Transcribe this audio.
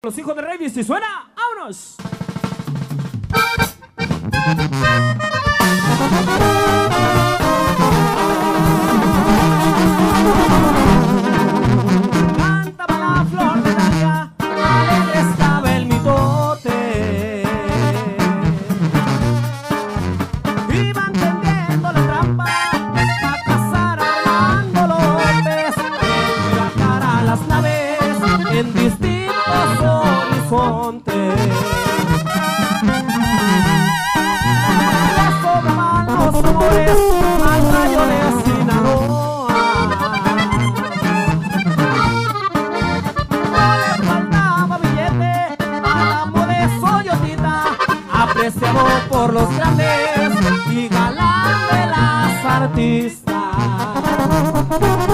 Los hijos de Rey, si suena, ¡vámonos! Cantaba la flor de Dalia, alegre estaba el mitote. Iban tendiendo la trampa a cazar a Armando López. En la cara las naves en distintos horizontes. Les sobraban los amores al rayo de Sinaloa. No le faltaba billete al amo de Soyotita, apreciado por los grandes y galán de las artistas.